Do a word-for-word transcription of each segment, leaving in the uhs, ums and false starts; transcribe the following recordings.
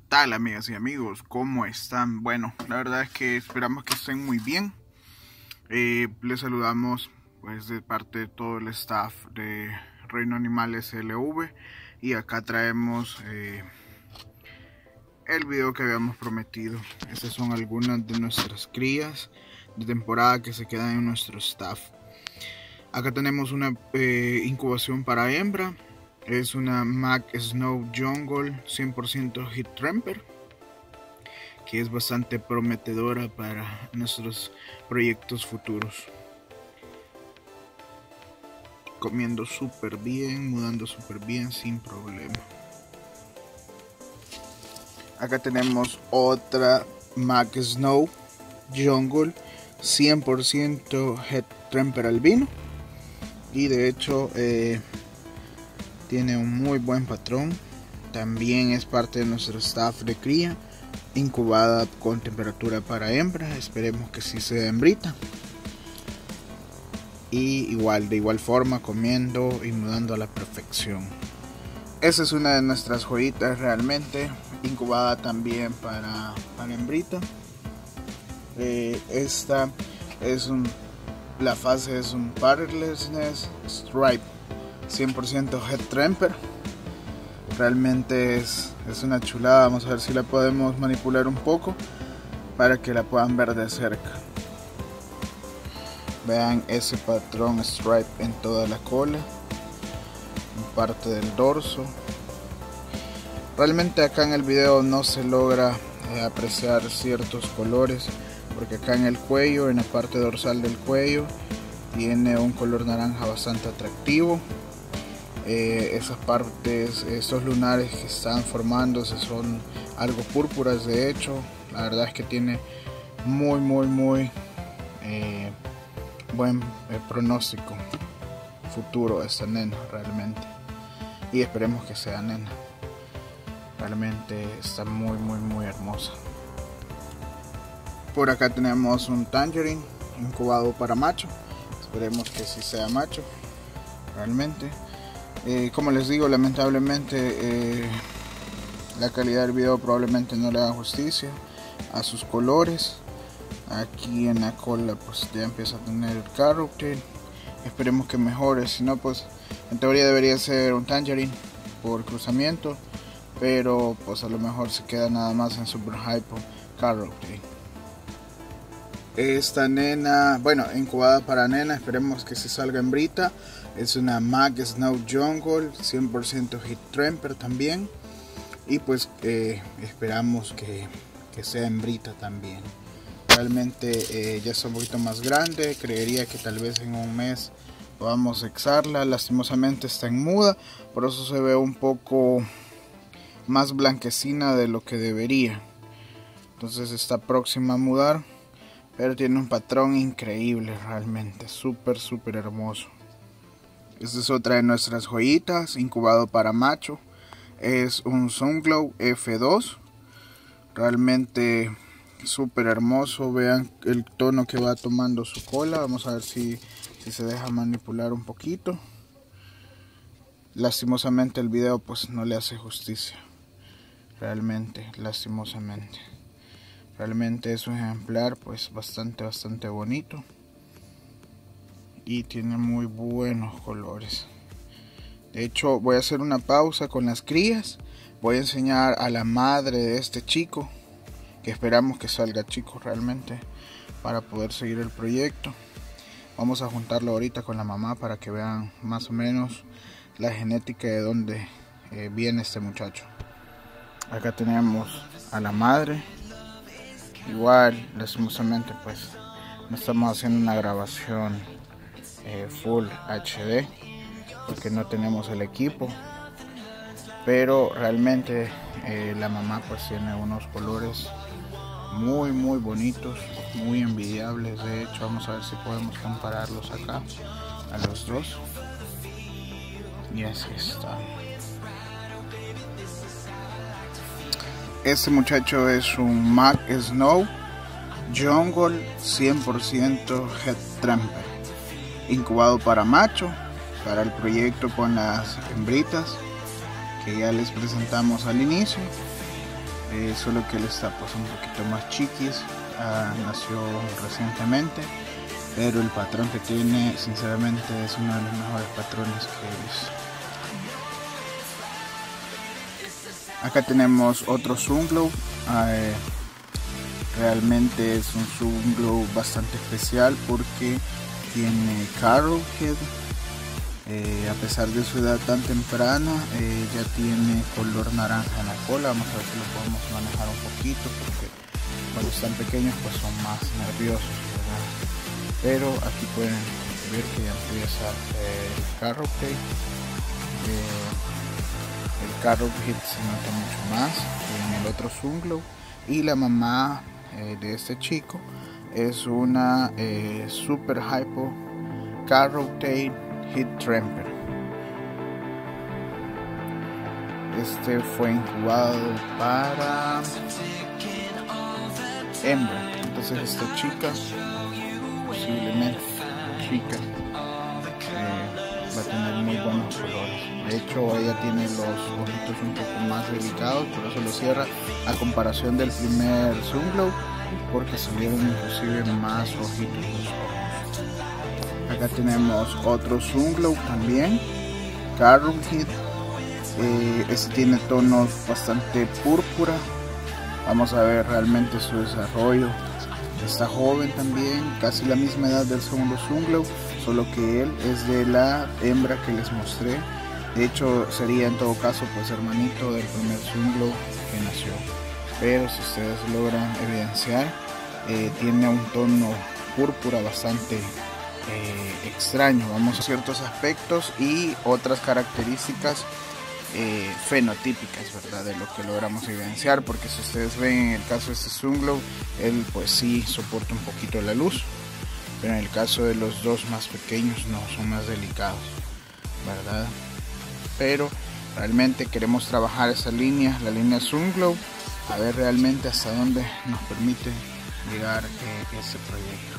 tal, amigas y amigos? ¿Cómo están? Bueno, la verdad es que esperamos que estén muy bien. Eh, les saludamos pues de parte de todo el staff de Reino Animales L V, y acá traemos eh, el video que habíamos prometido. Estas son algunas de nuestras crías de temporada que se quedan en nuestro staff. Acá tenemos una eh, incubación para hembra. Es una Mac Snow Jungle cien por ciento Heat Tramper, que es bastante prometedora para nuestros proyectos futuros. Comiendo súper bien, mudando súper bien sin problema. Acá tenemos otra Mac Snow Jungle cien por ciento Heat Tramper albino, y de hecho eh, tiene un muy buen patrón. También es parte de nuestro staff de cría, incubada con temperatura para hembra. Esperemos que sí sea hembrita. Y igual, de igual forma, comiendo y mudando a la perfección. Esa es una de nuestras joyitas realmente, incubada también para, para hembrita. Eh, esta es un, la fase es un Parlessness Stripe cien por ciento Heat Tramper. Realmente es, es una chulada. Vamos a ver si la podemos manipular un poco para que la puedan ver de cerca. Vean ese patrón stripe en toda la cola, en parte del dorso. Realmente acá en el video no se logra eh, apreciar ciertos colores, porque acá en el cuello, en la parte dorsal del cuello, tiene un color naranja bastante atractivo. Eh, esas partes, esos lunares que están formándose son algo púrpuras. De hecho, la verdad es que tiene muy muy muy eh, buen eh, pronóstico futuro esta nena realmente, y esperemos que sea nena. Realmente está muy muy muy hermosa. Por acá tenemos un Tangerine incubado para macho. Esperemos que sí sea macho realmente. Eh, como les digo, lamentablemente eh, la calidad del video probablemente no le da justicia a sus colores. Aquí en la cola pues ya empieza a tener el Carrotail. Esperemos que mejore, si no pues en teoría debería ser un Tangerine por cruzamiento, pero pues a lo mejor se queda nada más en Super Hypo Carrotail. Esta nena, bueno, incubada para nena, esperemos que se salga hembrita. Es una Mac Snow Jungle cien por ciento Heat Tramper también, y pues eh, esperamos que, que sea hembrita también. Realmente eh, ya está un poquito más grande. Creería que tal vez en un mes podamos sexarla. Lastimosamente está en muda, por eso se ve un poco más blanquecina de lo que debería. Entonces está próxima a mudar, pero tiene un patrón increíble, realmente súper súper hermoso. Esta es otra de nuestras joyitas, incubado para macho. Es un Sunglow F dos, realmente súper hermoso. Vean el tono que va tomando su cola. Vamos a ver si, si se deja manipular un poquito. Lastimosamente el video pues no le hace justicia, realmente, lastimosamente. Realmente es un ejemplar pues bastante bastante bonito, y tiene muy buenos colores. De hecho, voy a hacer una pausa con las crías. Voy a enseñar a la madre de este chico, que esperamos que salga chico realmente, para poder seguir el proyecto. Vamos a juntarlo ahorita con la mamá para que vean más o menos la genética de dónde eh, viene este muchacho. Acá tenemos a la madre. Igual, lastimosamente pues no estamos haciendo una grabación eh, Full H D porque no tenemos el equipo, pero realmente eh, la mamá pues tiene unos colores muy muy bonitos, muy envidiables. De hecho, vamos a ver si podemos compararlos acá a los dos, y así está. Este muchacho es un Mac Snow Jungle cien por ciento Heat Tramper, incubado para macho, para el proyecto con las hembritas que ya les presentamos al inicio. eh, solo que él está pues un poquito más chiquis, ah, nació recientemente, pero el patrón que tiene sinceramente es uno de los mejores patrones que he visto. Acá tenemos otro Sunglow. Eh, realmente es un Sunglow bastante especial porque tiene Carrowhead. Eh, a pesar de su edad tan temprana, eh, ya tiene color naranja en la cola. Vamos a ver si lo podemos manejar un poquito, porque cuando están pequeños pues son más nerviosos, ¿verdad? Pero aquí pueden ver que ya empieza eh, el Carrowhead. Eh, el Carrowhead se nota mucho más en el otro Sunglow. Y la mamá eh, de este chico es una eh, Super Hypo Carrowhead Heat Tramper. Este fue incubado para hembra, entonces esta chica, posiblemente chica, eh, va a tener muy buenos colores. De hecho ella tiene los ojitos un poco más delicados, por eso lo cierra a comparación del primer Sunglow, porque se vieron inclusive más ojitos los ojos. Acá tenemos otro Sunglow también, Carrowhead. Eh, este tiene tonos bastante púrpura. Vamos a ver realmente su desarrollo. Está joven también, casi la misma edad del segundo Sunglow, solo que él es de la hembra que les mostré. De hecho sería en todo caso pues hermanito del primer Sunglow que nació. Pero si ustedes logran evidenciar, eh, tiene un tono púrpura bastante eh, extraño. Vamos a ciertos aspectos y otras características Eh, fenotípicas, ¿verdad? De lo que logramos evidenciar, porque si ustedes ven en el caso de este Sunglow, él pues sí soporta un poquito la luz, pero en el caso de los dos más pequeños no, son más delicados, ¿verdad? Pero realmente queremos trabajar esa línea, la línea Sunglow, a ver realmente hasta dónde nos permite llegar eh, este proyecto.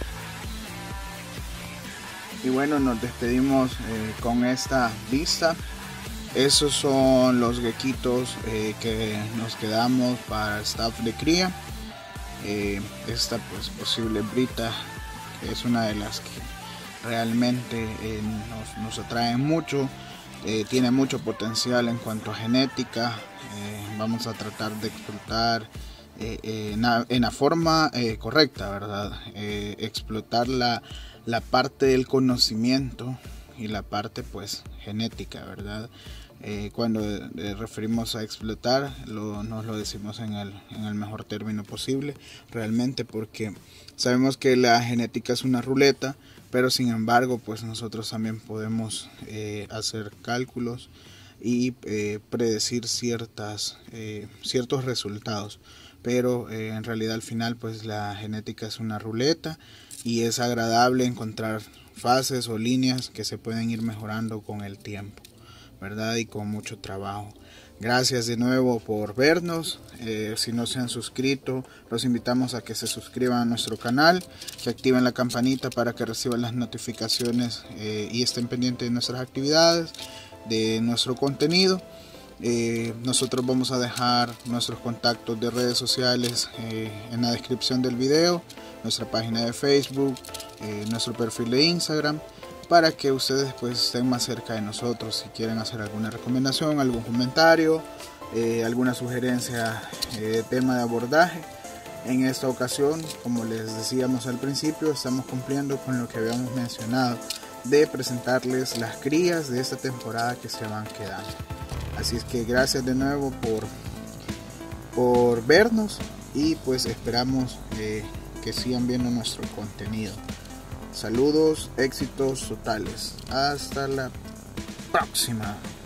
Y bueno, nos despedimos eh, con esta vista. Esos son los gequitos eh, que nos quedamos para staff de cría. Eh, esta pues posible brita, que es una de las que realmente eh, nos, nos atraen mucho. Eh, tiene mucho potencial en cuanto a genética. Eh, vamos a tratar de explotar eh, eh, en, la, en la forma eh, correcta, ¿verdad? Eh, explotar la, la parte del conocimiento y la parte pues genética, ¿verdad? Eh, cuando eh, referimos a explotar, lo, nos lo decimos en el, en el mejor término posible, realmente, porque sabemos que la genética es una ruleta, pero sin embargo pues nosotros también podemos eh, hacer cálculos y eh, predecir ciertas, eh, ciertos resultados, pero eh, en realidad al final pues la genética es una ruleta y es agradable encontrar fases o líneas que se pueden ir mejorando con el tiempo, ¿verdad? Y con mucho trabajo. Gracias de nuevo por vernos. Eh, si no se han suscrito, los invitamos a que se suscriban a nuestro canal, que activen la campanita para que reciban las notificaciones eh, y estén pendientes de nuestras actividades, de nuestro contenido. Eh, nosotros vamos a dejar nuestros contactos de redes sociales eh, en la descripción del video, nuestra página de Facebook, eh, nuestro perfil de Instagram, para que ustedes pues estén más cerca de nosotros. Si quieren hacer alguna recomendación, algún comentario, eh, alguna sugerencia eh, de tema de abordaje. En esta ocasión, como les decíamos al principio, estamos cumpliendo con lo que habíamos mencionado, de presentarles las crías de esta temporada que se van quedando. Así es que gracias de nuevo por, por vernos y pues esperamos eh, que sigan viendo nuestro contenido. Saludos, éxitos totales. Hasta la próxima.